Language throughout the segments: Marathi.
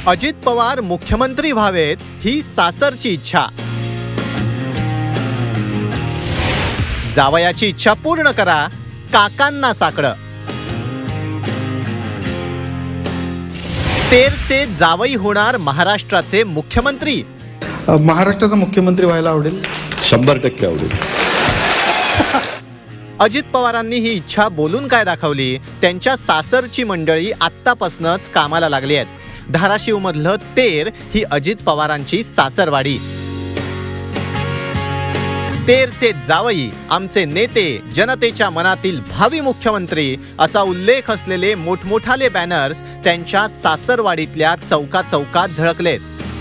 अजित पवार मुख्यमंत्री व्हावेत ही सासरची इच्छा. जावयाची इच्छा पूर्ण करा, काकांना साकडं. तेरचे जावई होणार महाराष्ट्राचे मुख्यमंत्री. महाराष्ट्राचा मुख्यमंत्री व्हायला आवडेल. 100% आवडेल. अजित पवारांनी ही इच्छा बोलून काय दाखवली. त्यांच्या सासरची मंडळी आत्तापासूनच कामाला लागली आहेत. धाराशिव मधलं तेर ही अजित पवारांची सासरवाडी. तेरचे जावई, आमचे नेते, जनतेच्या मनातील भावी मुख्यमंत्री असा उल्लेख असलेले मोठमोठाले बॅनर्स त्यांच्या सासरवाडीतल्या चौकात झळकलेत.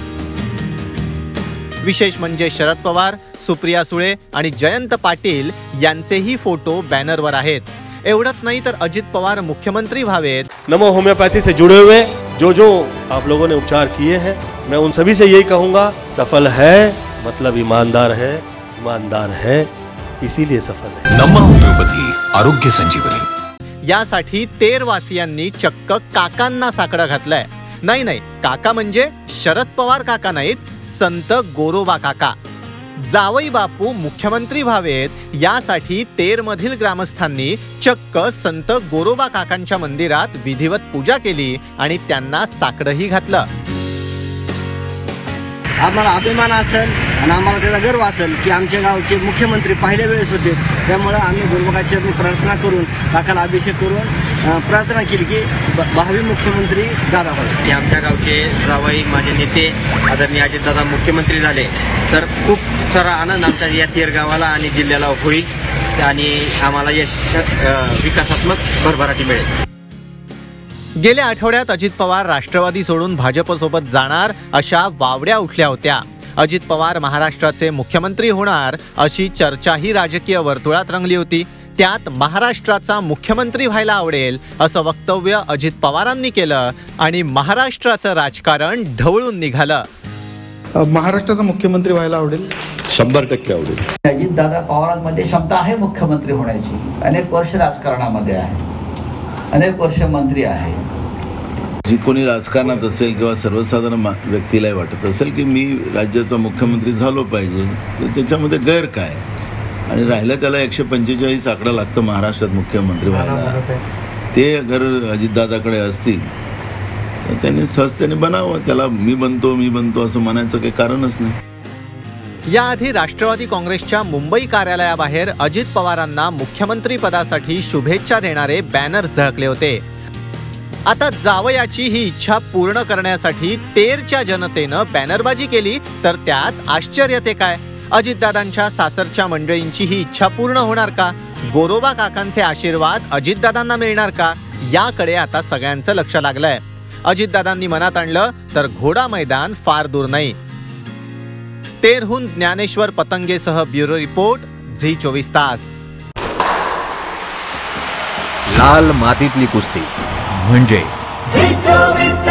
विशेष म्हणजे शरद पवार, सुप्रिया सुळे आणि जयंत पाटील यांचेही फोटो बॅनरवर आहेत. एवढंच नाही तर अजित पवार मुख्यमंत्री व्हावेत. नमो होम्योपैथी से जुड़े हुए जो आप लोगों ने उपचार किए हैं, मैं उन सभी से यही कहूंगा, सफल है मतलब ईमानदार है, ईमानदार है इसीलिए सफल है. नमो होम्योपैथी आरोग्य संजीवनी. यासाठी तेरवासियांनी चक्क काकांना साकडं घातलंय. नाही, काका म्हणजे शरद पवार काका नाहीत, संत गोरोबा काका. जावई बापू मुख्यमंत्री व्हावेत यासाठी तेरमधील ग्रामस्थांनी चक्क संत गोरोबा काकांच्या मंदिरात विधिवत पूजा केली आणि त्यांना साकडंही घातलं. आम्हाला अभिमान असेल आणि आम्हाला त्याचा गर्व असेल की आमच्या गावचे मुख्यमंत्री पहिल्या वेळेस होते. त्यामुळे आम्ही गोरोबाची प्रार्थना करून काकाला अभिषेक करून प्रार्थना केली की भावी मुख्यमंत्री दादा व्हावे. की आमच्या गावचे जावई माझे नेते आदरणीय अजितदादा मुख्यमंत्री झाले तर खूप सारा आनंद आमच्या या तेर गावाला आणि जिल्ह्याला होईल आणि आम्हाला यश विकासात्मक भरभराटी मिळेल. गेल्या आठवड्यात अजित पवार राष्ट्रवादी सोडून भाजपसोबत जाणार अशा वावड्या उठल्या होत्या. अजित पवार महाराष्ट्राचे मुख्यमंत्री होणार अशी चर्चाही राजकीय वर्तुळात रंगली होती. त्यात महाराष्ट्राचा मुख्यमंत्री व्हायला आवडेल असं वक्तव्य अजित पवारांनी केलं आणि महाराष्ट्राचं राजकारण ढवळून निघालं. महाराष्ट्राचा मुख्यमंत्री व्हायला आवडेल. 100% आवडेल. अजितदादा पवारांमध्ये क्षमता आहे मुख्यमंत्री होण्याची. अनेक वर्ष राजकारणामध्ये आहे, अनेक वर्ष मंत्री आहे. जी कोणी राजकारणात असेल किंवा सर्वसाधारण व्यक्तीलाही वाटत असेल की मी राज्याचा मुख्यमंत्री झालो पाहिजे, तर त्याच्यामध्ये गैर काय. आणि राहिलं त्याला 145 आकडा लागतं महाराष्ट्रात मुख्यमंत्री व्हायला. ते अगर अजितदादाकडे असतील तर त्यांनी सहजतेने बनावं. त्याला मी बनतो असं म्हणायचं काही कारणच नाही. याआधी राष्ट्रवादी काँग्रेसच्या मुंबई कार्यालयाबाहेर अजित पवारांना मुख्यमंत्री पदासाठी शुभेच्छा देणारे बॅनर झळकले होते. आता जावयाची ही इच्छा पूर्ण करण्यासाठी तेरच्या जनतेनं बॅनरबाजी केली तर त्यात आश्चर्य ते काय. अजितदादांच्या सासरच्या मंडळींची ही इच्छा पूर्ण होणार का? गोरोबा काकांचे आशीर्वाद अजितदादांना मिळणार का? याकडे आता सगळ्यांचं लक्ष लागलंय. अजितदादांनी मनात आणलं तर घोडा मैदान फार दूर नाही. तेरहून ज्ञानेश्वर पतंगेसह ब्युरो रिपोर्ट, झी 24 तास. लाल मातीतली कुस्ती म्हणजे झी 24 तास.